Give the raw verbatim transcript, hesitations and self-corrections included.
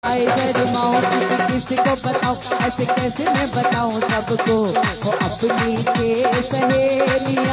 शर्माऊं किसी को बताऊं, ऐसे कैसे मैं बताऊं सबको, वो अपनी के सहेली